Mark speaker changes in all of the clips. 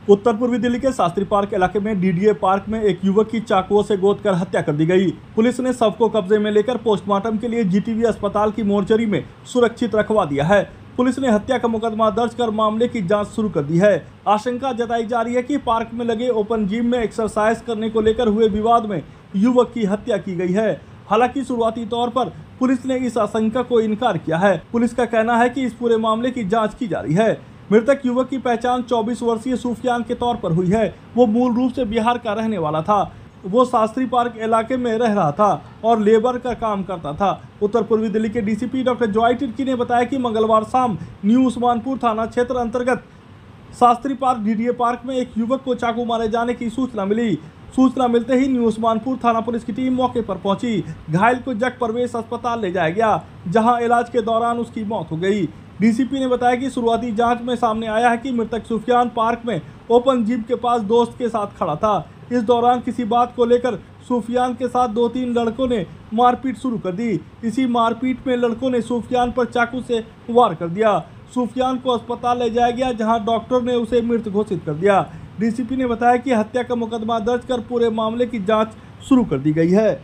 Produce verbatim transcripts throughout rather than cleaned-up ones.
Speaker 1: उत्तर पूर्वी दिल्ली के शास्त्री पार्क इलाके में डीडीए पार्क में एक युवक की चाकुओं से गोद कर हत्या कर दी गई। पुलिस ने शव को कब्जे में लेकर पोस्टमार्टम के लिए जीटीबी अस्पताल की मोर्चरी में सुरक्षित रखवा दिया है। पुलिस ने हत्या का मुकदमा दर्ज कर मामले की जांच शुरू कर दी है। आशंका जताई जा रही है कि पार्क में लगे ओपन जिम में एक्सरसाइज करने को लेकर हुए विवाद में युवक की हत्या की गई है। हालांकि शुरुआती तौर पर पुलिस ने इस आशंका को इनकार किया है। पुलिस का कहना है कि इस पूरे मामले की जांच की जा रही है। मृतक युवक की पहचान चौबीस वर्षीय सूफियान के तौर पर हुई है। वो मूल रूप से बिहार का रहने वाला था। वो शास्त्री पार्क इलाके में रह रहा था और लेबर का काम करता था। उत्तर पूर्वी दिल्ली के डीसीपी डॉक्टर जॉय तिर्की ने बताया कि मंगलवार शाम न्यू उस्मानपुर थाना क्षेत्र अंतर्गत शास्त्री पार्क डीडीए पार्क में एक युवक को चाकू मारे जाने की सूचना मिली। सूचना मिलते ही न्यू उस्मानपुर थाना पुलिस की टीम मौके पर पहुंची। घायल को जग प्रवेश अस्पताल ले जाया गया, जहां इलाज के दौरान उसकी मौत हो गई। डीसीपी ने बताया कि शुरुआती जांच में सामने आया है कि मृतक सूफियान पार्क में ओपन जिम के पास दोस्त के साथ खड़ा था। इस दौरान किसी बात को लेकर सूफियान के साथ दो तीन लड़कों ने मारपीट शुरू कर दी। इसी मारपीट में लड़कों ने सूफियान पर चाकू से वार कर दिया। सूफियान को अस्पताल ले जाया गया, जहां डॉक्टर ने उसे मृत घोषित कर दिया। डीसीपी ने बताया कि हत्या का मुकदमा दर्ज कर पूरे मामले की जांच शुरू कर दी गई है।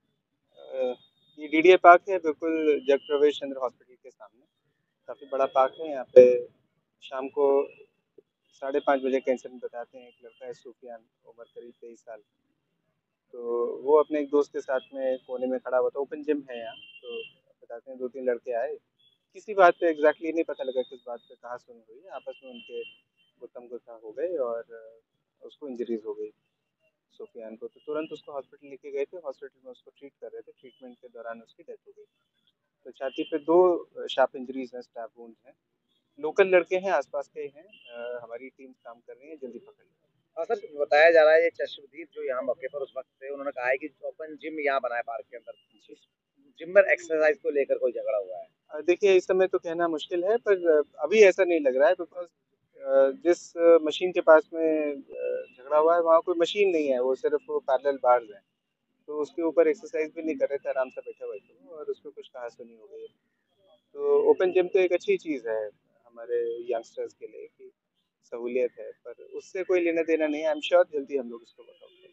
Speaker 2: ये डीडीए पार्क है, बिल्कुल जग प्रवेश चंद्र हॉस्पिटल के सामने। काफ़ी बड़ा पार्क है। यहाँ पे शाम को साढ़े पाँच बजे का इंसिडेंट बताते हैं। एक लड़का है सूफियान, उम्र करीब तेईस साल। तो वो अपने एक दोस्त के साथ में कोने में खड़ा हुआ था। ओपन जिम है यहाँ। तो बताते हैं दो तीन लड़के आए, किसी बात पे एग्जैक्टली नहीं पता लगा किस बात पे कहाँ सुन हुई, आपस में उनके गुत्थम गुत्था हो गए और उसको इंजरीज हो गई सूफियान को। तो तुरंत उसको हॉस्पिटल लेके गए थे। हॉस्पिटल में उसको ट्रीट कर रहे थे। ट्रीटमेंट के दौरान उसकी डेथ हो गई। तो छाती पे दो शार्प इंजरीज हैं, स्टैब वुंड हैं। लोकल लड़के हैं, आसपास के हैं। आ, हमारी टीम काम कर रही है, जल्दी पकड़ लेंगे।
Speaker 3: हाँ सर, बताया जा रहा है ये चश्मदीद जो यहाँ मौके पर उस वक्त थे, उन्होंने कहा है कि ओपन जिम यहाँ बना है पार्क के अंदर। जिम में एक्सरसाइज को लेकर कोई झगड़ा हुआ है?
Speaker 2: देखिए, इस समय तो कहना मुश्किल है, पर अभी ऐसा नहीं लग रहा है, बिकॉज जिस मशीन के पास में झगड़ा हुआ है वहाँ कोई मशीन नहीं है, वो सिर्फ वो पैरेलल बार्स हैं। तो उसके ऊपर एक्सरसाइज भी नहीं कर रहे थे, आराम से बैठे हुए थे और उसमें कुछ कहासुनी हो गई। तो ओपन जिम तो एक अच्छी चीज़ है हमारे यंगस्टर्स के लिए कि सहूलियत है, पर उससे कोई लेना देना नहीं है। आई एम श्योर जल्दी हम लोग इसको बताओ।